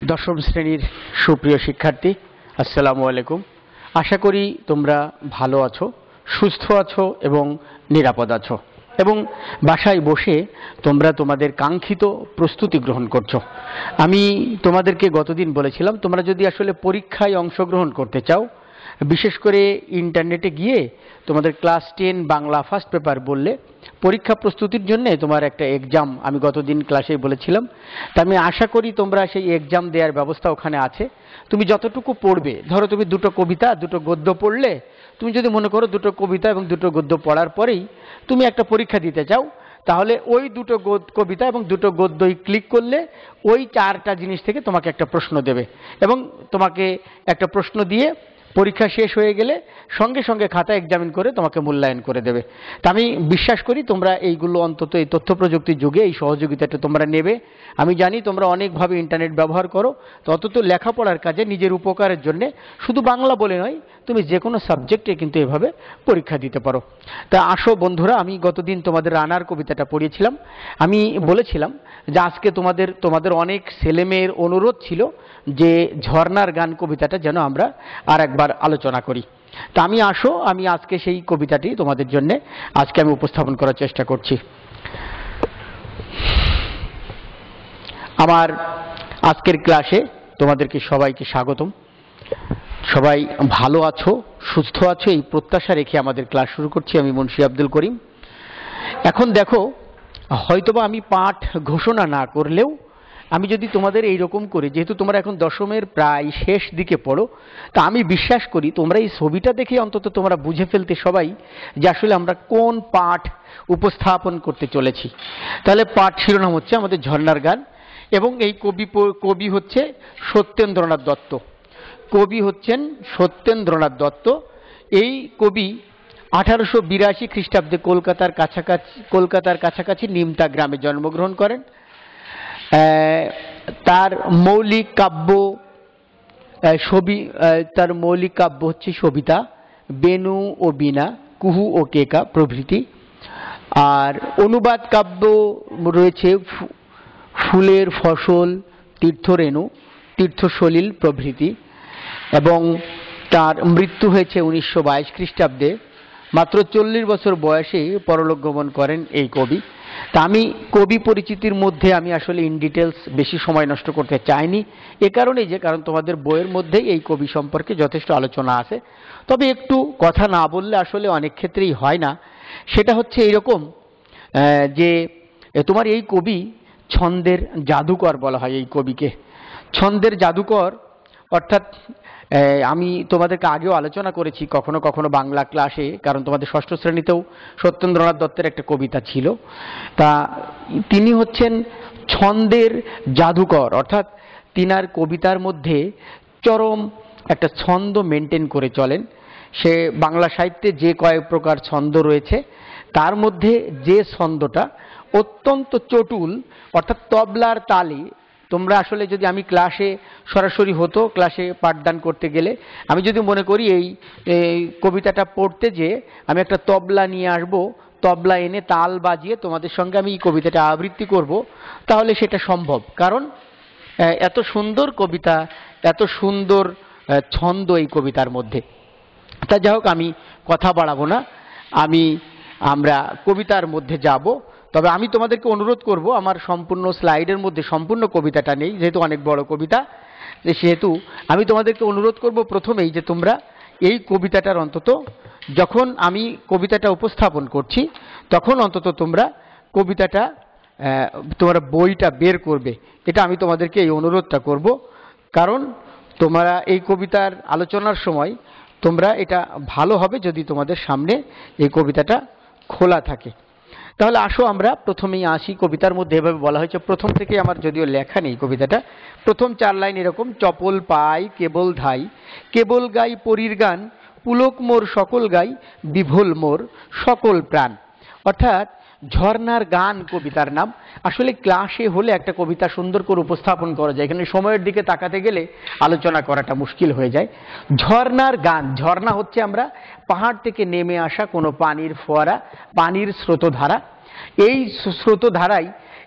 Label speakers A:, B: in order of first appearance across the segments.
A: দশম শ্রেণীর সুপ্রিয় শিক্ষার্থী, আসসালামু আলাইকুম। আশা করি তোমরা ভালো আছো, সুস্থ আছো এবং নিরাপদ আছো এবং বাসায় বসে তোমরা তোমাদের কাঙ্ক্ষিত প্রস্তুতি গ্রহণ করছো। আমি তোমাদেরকে গতদিন বলেছিলাম, তোমরা যদি আসলে পরীক্ষায় অংশগ্রহণ করতে চাও, বিশেষ করে ইন্টারনেটে গিয়ে তোমাদের ক্লাস 10 বাংলা ফার্স্ট পেপার বললে পরীক্ষা প্রস্তুতির জন্য তোমার একটা এক্সাম আমি গতদিন ক্লাসে বলেছিলাম। তা আমি আশা করি তোমরা সেই এক্সাম দেওয়ার ব্যবস্থা ওখানে আছে। তুমি যতটুকু পড়বে, ধরো তুমি দুটো কবিতা দুটো গদ্য পড়লে, তুমি যদি মনে করো দুটো কবিতা এবং দুটো গদ্য পড়ার পরেই তুমি একটা পরীক্ষা দিতে চাও, তাহলে ওই দুটো কবিতা এবং দুটো গদ্যই ক্লিক করলে ওই 4টা জিনিস থেকে তোমাকে একটা প্রশ্ন দেবে এবং তোমাকে একটা প্রশ্ন দিয়ে পরীক্ষা শেষ হয়ে গেলে সঙ্গে সঙ্গে খাতা এক্সামিন করে তোমাকে মূল্যায়ন করে দেবে। তা আমি বিশ্বাস করি তোমরা এইগুলো অন্তত এই তথ্য প্রযুক্তির যুগে এই সহযোগিতাটা তোমরা নেবে। আমি জানি তোমরা অনেকভাবে ইন্টারনেট ব্যবহার করো, তো অন্তত লেখাপড়ার কাজে নিজের উপকারের জন্য শুধু বাংলা বলে নয়, তুমি যে কোনো সাবজেক্টে কিন্তু এভাবে পরীক্ষা দিতে পারো। তা আসো বন্ধুরা, আমি গতদিন তোমাদের রানার কবিতাটা পড়িয়েছিলাম। আমি বলেছিলাম যে আজকে তোমাদের অনেক ছেলেমেয়ের অনুরোধ ছিল যে ঝর্ণার গান কবিতাটা যেন আমরা আর একবার আলোচনা করি। তা আমি আজকে সেই কবিতাটি তোমাদের জন্য আজকে আমি উপস্থাপন করার চেষ্টা করছি। আমার আজকের ক্লাসে তোমাদেরকে সবাইকে স্বাগতম। সবাই ভালো আছো, সুস্থ আছো, এই প্রত্যাশা রেখে আমাদের ক্লাস শুরু করছি। আমি মুন্সি আব্দুল করিম। এখন দেখো, হয়তোবা আমি পাঠ ঘোষণা না করলেও আমি যদি তোমাদের এইরকম করি, যেহেতু তোমরা এখন দশমের প্রায় শেষ দিকে পড়ো, তা আমি বিশ্বাস করি তোমরা এই ছবিটা দেখে অন্তত তোমরা বুঝে ফেলতে সবাই যে আসলে আমরা কোন পাঠ উপস্থাপন করতে চলেছি। তাহলে পাঠ শিরোনাম হচ্ছে আমাদের ঝর্ণার গান এবং এই কবি হচ্ছে সত্যেন্দ্রনাথ দত্ত। কবি হচ্ছেন সত্যেন্দ্রনাথ দত্ত। এই কবি 1882 খ্রিস্টাব্দে কলকাতার কাছাকাছি নিমতা গ্রামে জন্মগ্রহণ করেন। তার মৌলিক কাব্য হচ্ছে সবিতা, বেনু ও বীণা, কুহু ও কেকা প্রভৃতি। আর অনুবাদ কাব্য রয়েছে ফুলের ফসল, তীর্থরেণু, তীর্থসলিল প্রভৃতি। এবং তার মৃত্যু হয়েছে 1922 খ্রিস্টাব্দে। মাত্র 40 বছর বয়সে পরলোক গমন করেন এই কবি। তা আমি কবি পরিচিতির মধ্যে আমি আসলে ইন ডিটেলস বেশি সময় নষ্ট করতে চাইনি, এ কারণেই কারণ তোমাদের বইয়ের মধ্যেই এই কবি সম্পর্কে যথেষ্ট আলোচনা আছে। তবে একটু কথা না বললে আসলে অনেক ক্ষেত্রেই হয় না। সেটা হচ্ছে এইরকম যে তোমার এই কবি ছন্দের জাদুকর বলা হয় এই কবিকে। ছন্দের জাদুকর অর্থাৎ আমি তোমাদেরকে আগেও আলোচনা করেছি কখনো কখনো বাংলা ক্লাসে, কারণ তোমাদের ষষ্ঠ শ্রেণীতেও সত্যেন্দ্রনাথ দত্তের একটা কবিতা ছিল। তা তিনি হচ্ছেন ছন্দের জাদুকর, অর্থাৎ তিনার কবিতার মধ্যে চরম একটা ছন্দ মেনটেন করে চলেন। সে বাংলা সাহিত্যে যে কয়েক প্রকার ছন্দ রয়েছে তার মধ্যে যে ছন্দটা অত্যন্ত চটুল, অর্থাৎ তবলার তালে, তোমরা আসলে যদি আমি ক্লাসে সরাসরি হতো, ক্লাসে পাঠদান করতে গেলে আমি যদি মনে করি এই কবিতাটা পড়তে যে আমি একটা তবলা নিয়ে আসব, তবলা এনে তাল বাজিয়ে তোমাদের সঙ্গে আমি এই কবিতাটা আবৃত্তি করব, তাহলে সেটা সম্ভব। কারণ এত সুন্দর কবিতা, এত সুন্দর ছন্দ এই কবিতার মধ্যে। তা যাই হোক, আমি কথা বাড়াবো না, আমরা কবিতার মধ্যে যাব। তবে আমি তোমাদেরকে অনুরোধ করব, আমার সম্পূর্ণ স্লাইডের মধ্যে সম্পূর্ণ কবিতাটা নেই, যেহেতু অনেক বড় কবিতা, সেহেতু আমি তোমাদেরকে অনুরোধ করব প্রথমেই যে তোমরা এই কবিতাটার অন্তত যখন আমি কবিতাটা উপস্থাপন করছি তখন অন্তত তোমরা কবিতাটা তোমরা বইটা বের করবে। এটা আমি তোমাদেরকে এই অনুরোধটা করব, কারণ তোমরা এই কবিতার আলোচনার সময় তোমরা এটা ভালো হবে যদি তোমাদের সামনে এই কবিতাটা খোলা থাকে। তাহলে আসো আমরা প্রথমেই আসি। কবিতার মধ্যে এভাবে বলা হয়েছে, প্রথম থেকে আমার যদিও লেখা নেই কবিতাটা, প্রথম 4 লাইন এরকম: চপল পাই কেবল ধাই, কেবল গাই পরীর গান, পুলক মোর সকল গাই, বিভোল মোর সকল প্রাণ। অর্থাৎ ঝর্ণার গান কবিতার নাম। আসলে ক্লাসে হলে একটা কবিতা সুন্দর করে উপস্থাপন করা যায়, এখানে সময়ের দিকে তাকাতে গেলে আলোচনা করাটা মুশকিল হয়ে যায়। ঝর্ণার গান, ঝর্ণা হচ্ছে আমরা পাহাড় থেকে নেমে আসা কোনো পানির ফোয়ারা, পানির স্রোতধারা। এই স্রোতধারায়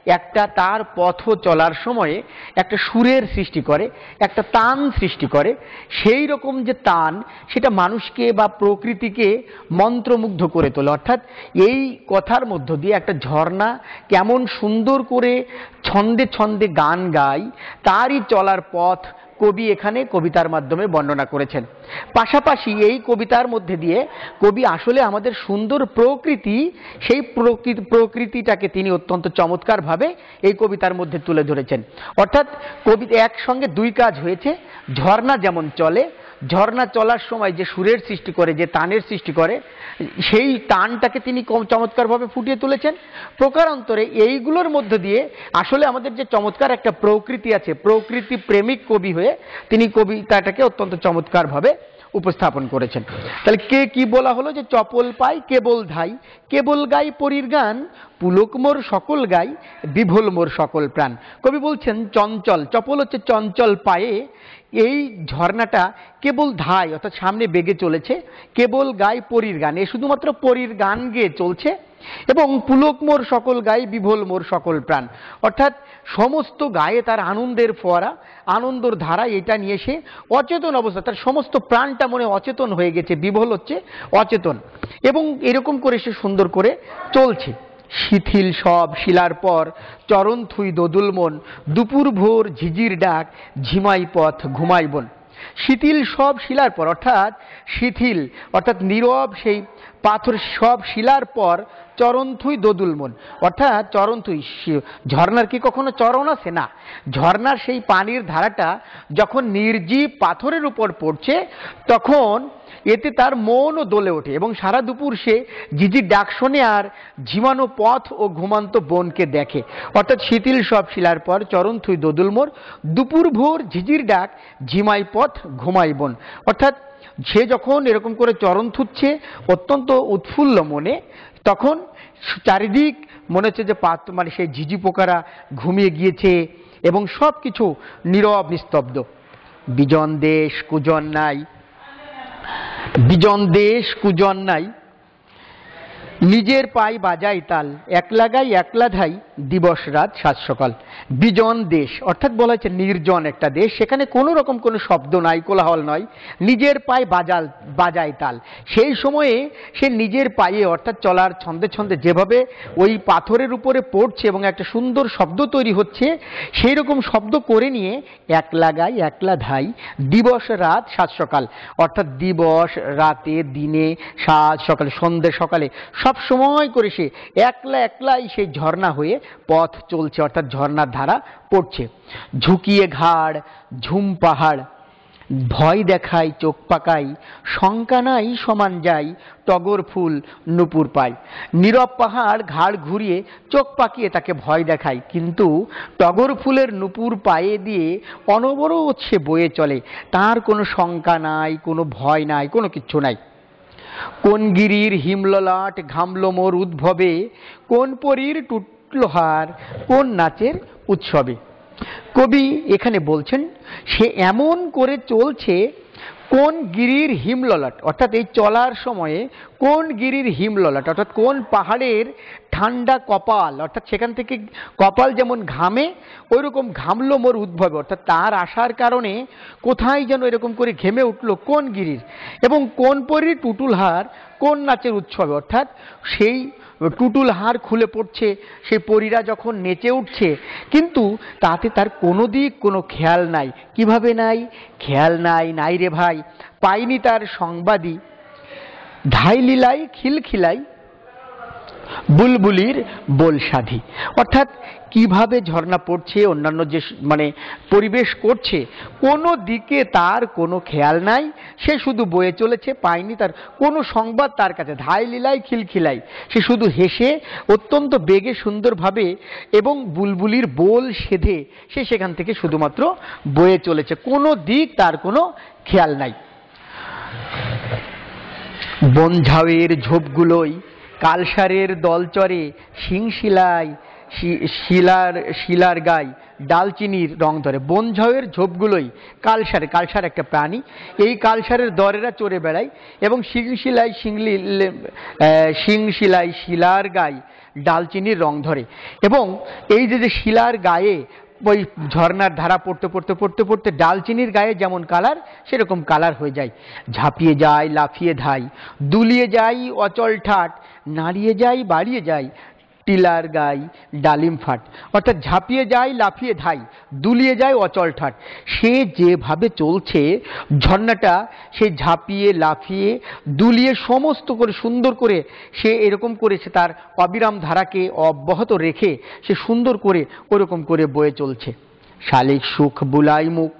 A: একটা তার পথ চলার সময়ে একটা সুরের সৃষ্টি করে, একটা তান সৃষ্টি করে। সেই রকম যে তান, সেটা মানুষকে বা প্রকৃতিকে মন্ত্রমুগ্ধ করে তোলে। অর্থাৎ এই কথার মধ্য দিয়ে একটা ঝর্ণা কেমন সুন্দর করে ছন্দে ছন্দে গান গায়, তারই চলার পথ কবি এখানে কবিতার মাধ্যমে বর্ণনা করেছেন। পাশাপাশি এই কবিতার মধ্যে দিয়ে কবি আসলে আমাদের সুন্দর প্রকৃতি, সেই প্রকৃতিটাকে তিনি অত্যন্ত চমৎকারভাবে এই কবিতার মধ্যে তুলে ধরেছেন। অর্থাৎ কবিতা একসঙ্গে দুই কাজ হয়েছে। ঝর্ণা যেমন চলে, ঝর্ণা চলার সময় যে সুরের সৃষ্টি করে, যে তানের সৃষ্টি করে, সেই তানটাকে তিনি চমৎকারভাবে ফুটিয়ে তুলেছেন। প্রকারান্তরে এইগুলোর মধ্য দিয়ে আসলে আমাদের যে চমৎকার একটা প্রকৃতি আছে, প্রকৃতি প্রেমিক কবি হয়ে তিনি কবিতাটাকে অত্যন্ত চমৎকারভাবে উপস্থাপন করেছেন। তাহলে কে কি বলা হলো, যে চপল পাই কেবল ধাই, কেবল গাই পরীর গান, পুলক মোর সকল গাই, বিভোল মোর সকল প্রাণ। কবি বলছেন চঞ্চল, চপল হচ্ছে চঞ্চল পায়ে এই ঝর্ণাটা কেবল ধাই, অর্থাৎ সামনে বেগে চলেছে, কেবল গাই পরীর গান, এ শুধুমাত্র পরীর গান গেয়ে চলছে। এবং পুলক মোর সকল গাই, বিভোল মোর সকল প্রাণ, অর্থাৎ সমস্ত গায়ে তার আনন্দের ফোয়ারা, আনন্দর ধারা, এটা নিয়ে সে অচেতন অবস্থা, তার সমস্ত প্রাণটা মনে অচেতন হয়ে গেছে, বিভোল হচ্ছে অচেতন, এবং এরকম করে সে সুন্দর করে চলছে। শিথিল সব শিলার পর, চরণ থুই দোদুল মন, দুপুর ভোর ঝিঝির ডাক, ঝিমাই পথ ঘুমাই বন। শিথিল সব শিলার পর, অর্থাৎ শিথিল অর্থাৎ নীরব সেই পাথর সব শিলার পর, চরণ থুই দোদুল মন, অর্থাৎ চরণ থুই, ঝর্ণার কি কখনো চরণ আছে? না। ঝর্ণার সেই পানির ধারাটা যখন নির্জীব পাথরের উপর পড়ছে, তখন এতে তার মনও দোলে ওঠে, এবং সারা দুপুর সে ঝিঝির ডাক শোনে আর ঝিমানো পথ ও ঘুমান্ত বনকে দেখে। অর্থাৎ শিথিল সব শিলার পর, চরণ থুই দোদুল মোর, দুপুর ভোর ঝিঝির ডাক, ঝিমাই পথ ঘুমাই বন। অর্থাৎ সে যখন এরকম করে চরণ থুচ্ছে অত্যন্ত উৎফুল্ল মনে, তখন চারিদিক মনে হচ্ছে যে মানে সেই ঝিঝি পোকারা ঘুমিয়ে গিয়েছে এবং সব কিছু নীরব নিস্তব্ধ। বিজন দেশ কুজন নাই, বিজন দেশ কুজন নাই, নিজের পাই বাজাই তাল, একলা গাই একলা ধাই, দিবস রাত সাত সকাল। বিজন দেশ অর্থাৎ বলা হচ্ছে নির্জন একটা দেশ, সেখানে কোনো রকম কোনো শব্দ নাই, কোলাহল নয়, নিজের পায়ে বাজায় তাল। সেই সময়ে সে নিজের পায়ে, অর্থাৎ চলার ছন্দে ছন্দে যেভাবে ওই পাথরের উপরে পড়ছে এবং একটা সুন্দর শব্দ তৈরি হচ্ছে, সেই রকম শব্দ করে নিয়ে একলা গাই একলা ধাই, দিবস রাত সাত সকাল, অর্থাৎ দিবস রাতে, দিনে, সাত সকালে, সন্ধ্যে সকালে, সব সময় করে সে একলা একলাই সেই ঝর্ণা হয়ে পথ চলছে, অর্থাৎ ঝর্ণার ধারা পড়ছে। ঝুঁকিয়ে ঘাড় ঝুম পাহাড়, ভয় দেখাই চোখ পাকাই, শঙ্কা নাই সমান যাই, টগর ফুল নুপুর পাই। নীরব পাহাড় ঘাড় ঘুরিয়ে চোখ পাকিয়ে তাকে ভয় দেখায়, কিন্তু টগর ফুলের নুপুর পায়ে দিয়ে অনবরত সে বয়ে চলে, তার কোনো শঙ্কা নাই, কোনো ভয় নাই, কোনো কিচ্ছু নাই। কোন গিরির হিমললাট ঘামলো মোর উদ্ভবে, কোন পরীর টুটলো হার, কোন নাচের উৎসবে। কবি এখানে বলছেন সে এমন করে চলছে, কোন গিরির হিমললাট, অর্থাৎ এই চলার সময়ে কোন গিরির হিমললাট, অর্থাৎ কোন পাহাড়ের ঠান্ডা কপাল, অর্থাৎ সেখান থেকে কপাল যেমন ঘামে ওই রকম ঘামলো মোর উদ্ভবে, অর্থাৎ তার আসার কারণে কোথায় যেন এরকম করে ঘেমে উঠলো কোন গিরির, এবং কোন পরীর টুটুল হার, কোন নাচের উৎসবে, অর্থাৎ সেই টুটুল হার খুলে পড়ছে, সেই পরীরা যখন নেচে উঠছে, কিন্তু তাতে তার কোনো দিক কোনো খেয়াল নাই। কিভাবে নাই? খেয়াল নাই, নাই রে ভাই, পাইনি তার সংবাদী, ধাই লীলাই খিলখিলাই, বুলবুলির বোল সাধি। অর্থাৎ কিভাবে ঝর্ণা পড়ছে, অন্যান্য যে মানে পরিবেশ করছে, কোনো দিকে তার কোনো খেয়াল নাই, সে শুধু বয়ে চলেছে, পায়নি তার কোনো সংবাদ তার কাছে, ধাই লীলাই খিলখিলাই, সে শুধু হেসে অত্যন্ত বেগে সুন্দরভাবে এবং বুলবুলির বোল সেধে সে সেখান থেকে শুধুমাত্র বয়ে চলেছে, কোনো দিক তার কোনো খেয়াল নাই। বনঝাউয়ের ঝোপগুলোই কালসারের দলচরে, শিংশিলায় শিলার গায় ডালচিনির রং ধরে। বনঝড়ের ঝোপগুলোই কালসার, কালসার একটা প্রাণী, এই কালসারের দরেরা চড়ে বেড়ায় এবং শিংশিলায় শিলার গায়ে ডালচিনির রং ধরে। এবং এই যে শিলার গায়ে ওই ঝর্ণার ধারা পড়তে পড়তে পড়তে পড়তে ডালচিনির গায়ে যেমন কালার সেরকম কালার হয়ে যায়। ঝাঁপিয়ে যায়, লাফিয়ে ধাই, দুলিয়ে যাই অচল ঠাট, নাড়িয়ে যাই বাড়িয়ে যাই, টিলার গাই ডালিম ফাট। অর্থাৎ ঝাঁপিয়ে যায়, লাফিয়ে ধাই, দুলিয়ে যায় অচল ঠাট। সে যেভাবে চলছে ঝর্ণাটা, সে ঝাঁপিয়ে লাফিয়ে দুলিয়ে সমস্ত করে সুন্দর করে সে এরকম করে সে তার অবিরাম ধারাকে অব্যাহত রেখে সে সুন্দর করে ওরকম করে বয়ে চলছে। শালিক সুখ বুলাই মুখ,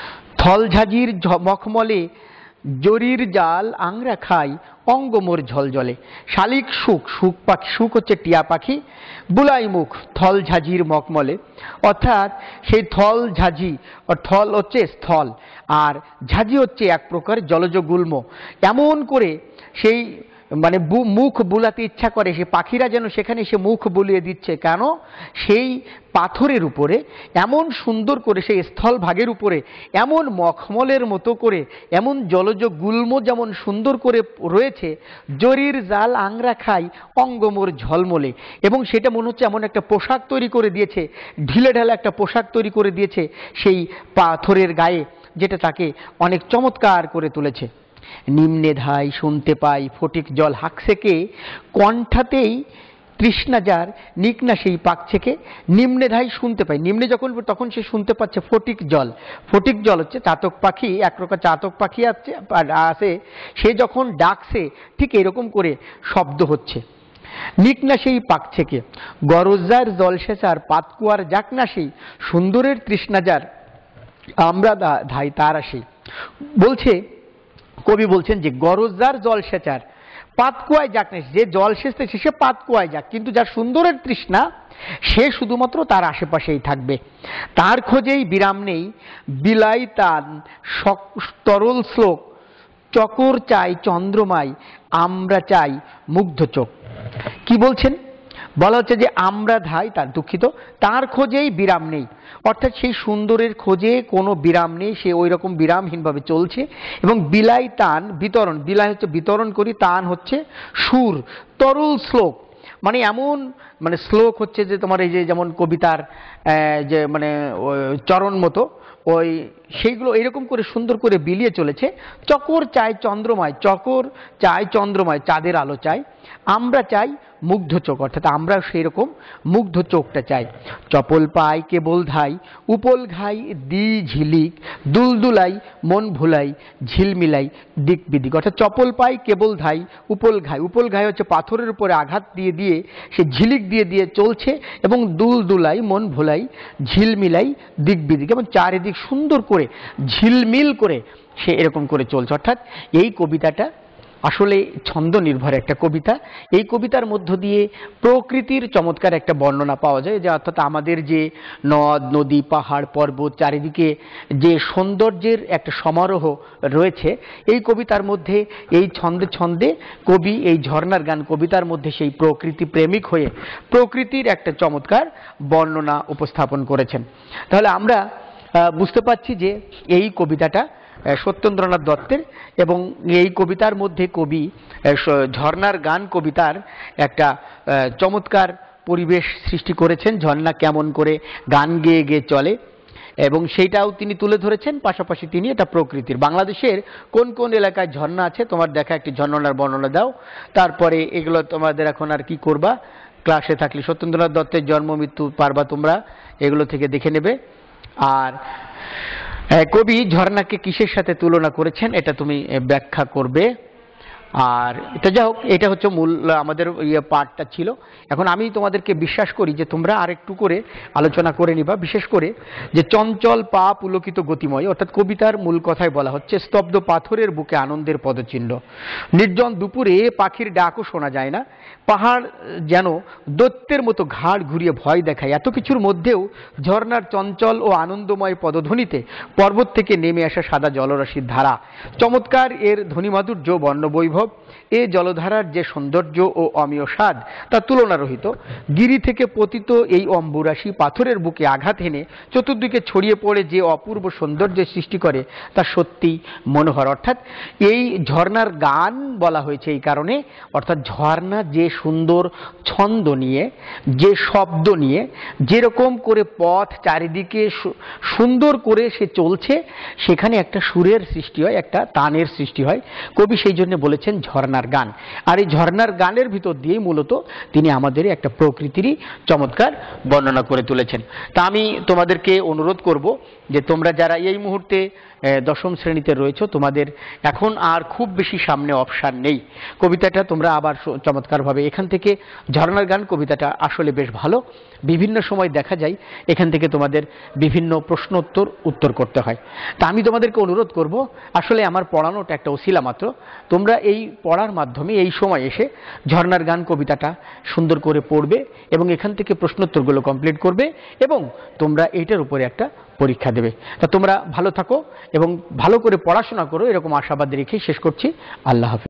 A: থলঝাজির মখমলে, জরির জাল আংরা খাই, অঙ্গ মোর ঝলঝলে। শালিক সুখ, সুখ পাখি, সুখ হচ্ছে টিয়া পাখি, বুলাই মুখ থল ঝাঁঝির মখমলে, অর্থাৎ সেই থল ঝাঁঝি, থল হচ্ছে স্থল আর ঝাঁঝি হচ্ছে এক প্রকার জলজ গুল্ম। এমন করে সেই মানে মুখ বুলাতে ইচ্ছা করে, সে পাখিরা যেন সেখানে সে মুখ বুলিয়ে দিচ্ছে। কেন? সেই পাথরের উপরে এমন সুন্দর করে, সেই স্থল ভাগের উপরে এমন মখমলের মতো করে, এমন জলজ গুল্ম যেমন সুন্দর করে রয়েছে, জরির জাল আংরা খাই অঙ্গমোর ঝলমলে। এবং সেটা মনে হচ্ছে এমন একটা পোশাক তৈরি করে দিয়েছে, ঢিলে ঢালা একটা পোশাক তৈরি করে দিয়েছে সেই পাথরের গায়ে, যেটা তাকে অনেক চমৎকার করে তুলেছে। নিম্নে ধাই শুনতে পাই ফটিক জল হাঁকছেকে, কণ্ঠাতেই তৃষ্ণা যার নিকনা সেই পাকছেকে। নিম্নে ধাই শুনতে পাই, নিম্নে যখন তখন সে শুনতে পাচ্ছে ফটিক জল। ফটিক জল হচ্ছে চাতক পাখি, এক প্রকার চাতক পাখি আছে, সে যখন ডাকছে ঠিক এরকম করে শব্দ হচ্ছে। নিকনা সেই পাকছেকে, গরজার জলসেচার পাতকুয়ার যাকনা সেই, সুন্দরের তৃষ্ণা যার আমরা ধাই তার আসি। বলছে কবি বলছেন যে গরজদার জল সেচার পাতকুয়ায় যাক না, যে জল সেচতেছে সে পাতকুয়ায় যাক, কিন্তু যার সুন্দরের তৃষ্ণা সে শুধুমাত্র তার আশেপাশেই থাকবে। তার খোঁজেই বিরাম নেই বিলাই তান তরল শ্লোক, চকর চাই চন্দ্রমাই আমরা চাই মুগ্ধ চোখ। কি বলছেন? বলা হচ্ছে যে আমরা ধাই, তার দুঃখিত, তার খোঁজেই বিরাম নেই, অর্থাৎ সেই সুন্দরের খোঁজে কোনো বিরাম নেই, সে ওই রকম বিরামহীনভাবে চলছে। এবং বিলাই তান বিতরণ, বিলাই হচ্ছে বিতরণ করি, তান হচ্ছে সুর, তরল শ্লোক মানে এমন মানে শ্লোক হচ্ছে যে তোমার এই যে যেমন কবিতার যে মানে চরণ মতো ওই সেইগুলো এরকম করে সুন্দর করে বিলিয়ে চলেছে। চকর চাই চন্দ্রময়, চকর চাই চন্দ্রময়, চাঁদের আলো চাই, আমরা চাই মুগ্ধ চোখ, অর্থাৎ আমরা সেই রকম মুগ্ধ চোখটা চাই। চপল পাই কেবল ধাই উপল ঘাই দি ঝিলিক, দুলদুলাই মন ভুলাই ঝিলমিলাই দিক বিদিক। অর্থাৎ চপল পাই কেবল ধাই উপল ঘাই, উপল ঘাই হচ্ছে পাথরের উপরে আঘাত দিয়ে দিয়ে সে ঝিলিক দিয়ে দিয়ে চলছে, এবং দুলদুলাই মন ভুলাই ঝিলমিলাই দিক বিদিক, এবং চারিদিক সুন্দর করে ঝিলমিল করে সে এরকম করে চলছে। অর্থাৎ এই কবিতাটা আসলে ছন্দ নির্ভর একটা কবিতা। এই কবিতার মধ্য দিয়ে প্রকৃতির চমৎকার একটা বর্ণনা পাওয়া যায়, যে অর্থাৎ আমাদের যে নদ নদী পাহাড় পর্বত চারিদিকে যে সৌন্দর্যের একটা সমারোহ রয়েছে, এই কবিতার মধ্যে এই ছন্দে ছন্দে কবি এই ঝর্ণার গান কবিতার মধ্যে সেই প্রকৃতি প্রেমিক হয়ে প্রকৃতির একটা চমৎকার বর্ণনা উপস্থাপন করেছেন। তাহলে আমরা বুঝতে পারছি যে এই কবিতাটা সত্যেন্দ্রনাথ দত্তের, এবং এই কবিতার মধ্যে কবি ঝর্ণার গান কবিতার একটা চমৎকার পরিবেশ সৃষ্টি করেছেন। ঝর্ণা কেমন করে গান গেয়ে গেয়ে চলে এবং সেইটাও তিনি তুলে ধরেছেন। পাশাপাশি তিনি এটা প্রকৃতির বাংলাদেশের কোন কোন এলাকায় ঝর্ণা আছে তোমার দেখা একটি ঝর্ণার বর্ণনা দাও, তারপরে এগুলো তোমাদের এখন আর কি করবা, ক্লাসে থাকলে সত্যেন্দ্রনাথ দত্তের জন্ম মৃত্যু পারবা তোমরা এগুলো থেকে দেখে নেবে। আর কবি ঝর্ণাকে কিসের সাথে তুলনা করেছেন এটা তুমি ব্যাখ্যা করবে। আর এটা যা হোক, এটা হচ্ছে মূল আমাদের পাঠটা ছিল। এখন আমি তোমাদেরকে বিশ্বাস করি যে তোমরা আরেকটু করে আলোচনা করে নিবা, বিশেষ করে যে চঞ্চল পা পুলকিত গতিময়, অর্থাৎ কবিতার মূল কথায় বলা হচ্ছে স্তব্ধ পাথরের বুকে আনন্দের পদচিহ্ন, নির্জন দুপুরে পাখির ডাকও শোনা যায় না, পাহাড় যেন দৈত্যের মতো ঘাড় ঘুরিয়ে ভয় দেখায়, এত কিছুর মধ্যেও ঝর্ণার চঞ্চল ও আনন্দময় পদধ্বনিতে পর্বত থেকে নেমে আসা সাদা জলরাশির ধারা, চমৎকার এর ধ্বনিমাধুর্য বর্ণবৈভব বৈভব, এ জলধারার যে সৌন্দর্য ও অমীয় স্বাদ তা তুলনারহিত। গিরি থেকে পতিত এই অম্বুরাশি পাথরের বুকে আঘাত হেনে চতুর্দিকে ছড়িয়ে পড়ে যে অপূর্ব সৌন্দর্যের সৃষ্টি করে তা সত্যি মনোহর। অর্থাৎ এই ঝর্ণার গান বলা হয়েছে এই কারণে, অর্থাৎ ঝর্ণা যে সুন্দর ছন্দ নিয়ে, যে শব্দ নিয়ে, যেরকম করে পথ চারিদিকে সুন্দর করে সে চলছে, সেখানে একটা সুরের সৃষ্টি হয়, একটা তানের সৃষ্টি হয়। কবি সেই জন্য বলেছেন ঝর্ণার গান। আর এই ঝর্ণার গানের ভিতর দিয়েই মূলত তিনি আমাদের একটা প্রকৃতিরই চমৎকার বর্ণনা করে তুলেছেন। তা আমি তোমাদেরকে অনুরোধ করব যে তোমরা যারা এই মুহূর্তে দশম শ্রেণীতে রয়েছে, তোমাদের এখন আর খুব বেশি সামনে অপশান নেই। কবিতাটা তোমরা আবার চমৎকারভাবে এখান থেকে, ঝর্ণার গান কবিতাটা আসলে বেশ ভালো। বিভিন্ন সময় দেখা যায় এখান থেকে তোমাদের বিভিন্ন প্রশ্ন উত্তর করতে হয়। তা আমি তোমাদেরকে অনুরোধ করব, আসলে আমার পড়ানোটা একটা ওসিলা মাত্র, তোমরা এই পড়ার মাধ্যমে এই সময় এসে ঝর্ণার গান কবিতাটা সুন্দর করে পড়বে এবং এখান থেকে প্রশ্নোত্তরগুলো কমপ্লিট করবে এবং তোমরা এইটার উপরে একটা পরীক্ষা দেবে। তা তোমরা ভালো থাকো এবং ভালো করে পড়াশোনা করো, এরকম আশাবাদ রেখেই শেষ করছি। আল্লাহ হাফেজ।